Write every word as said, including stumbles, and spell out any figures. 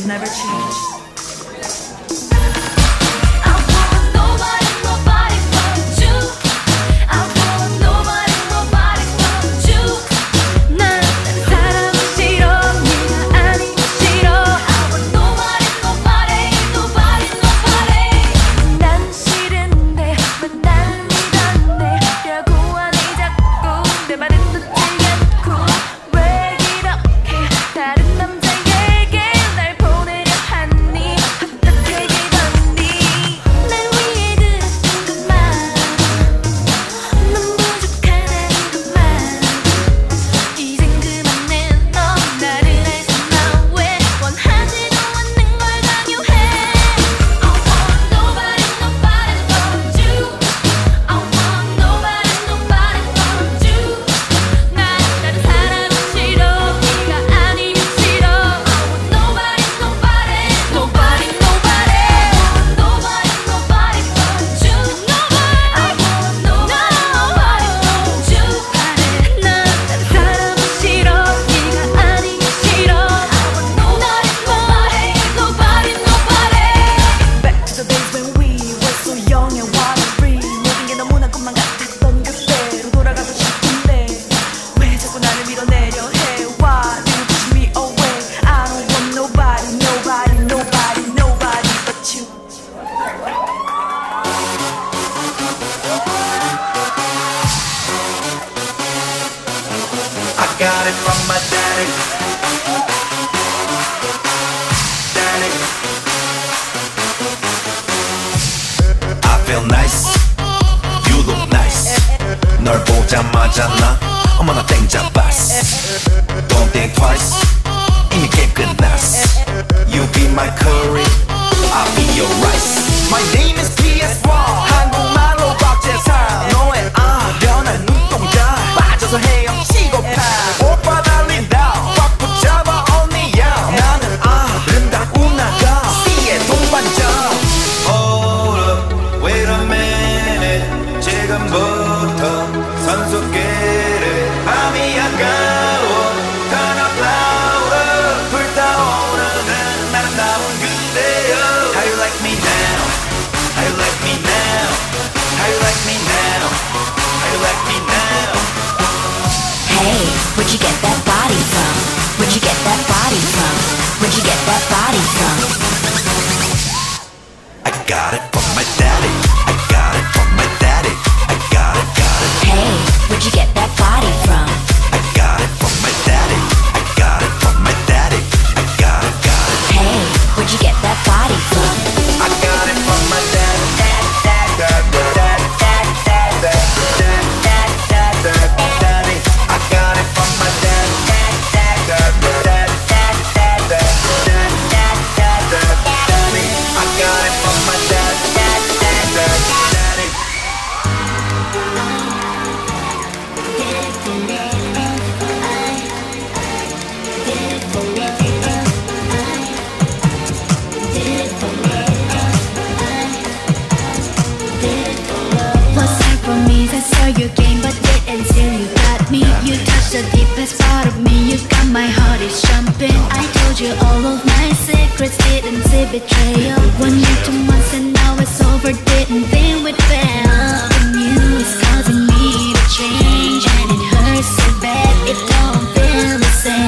never change. Got it from my daddy. Daddy. I feel nice. You look nice. 널 보자마자 나 어머나 땡 잡았어. Don't think twice. 이미 게임 끝났어. You be my curry. I'll be your rice. My name is 피 에스 원. 한국말로 박재상. 너의 아련한 눈동자 빠져서 헤엄치고 파. 오빠 달린다 꽉 붙잡아 언니야. 나는 아름다운 나가 C의 동반자. Hold up, wait a minute. 지금부터 선수끼리 밤이 아까워. Turn up louder. 불타오르는 아름다운 그대여. How you like me now? How you like me now? How you like me now? How you like me now? Hey, where'd you get that body from? Where'd you get that body from? Where'd you get that body from? I got it from my daddy. I got it from my daddy. I got it, got it. Hey, where'd you get that body from? I got it from my daddy. I got it from my daddy. I got it, got it. Hey, where'd you get that body from? I got it from my daddy. Dad, dad, dad, dad, dad, dad, dad, dad, dad, dad, daddy. I got it from my daddy. Dad, dad, dad, dad, dad, dad, dad, dad, dad, dad, daddy. I got it from my daddy. Dad, dad, dad, daddy. What's up for me? I saw your game but didn't till you got me. You touched the deepest part of me. You got my heart is jumping. I told you all of my secrets, didn't see betrayal. One year, two months and now it's over. Didn't think we'd fail. The news causing me to change and it hurts so bad. It don't feel the same.